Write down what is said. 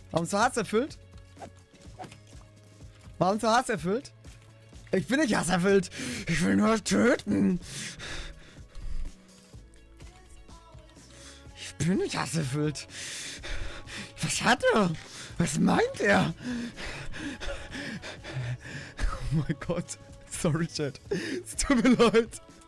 Warum so hasserfüllt? Warum so hasserfüllt? Ich bin nicht hasserfüllt. Ich will nur töten. Ich bin nicht hasserfüllt. Was hat er? Was meint er? Oh mein Gott. Sorry, Chat. Es tut mir leid.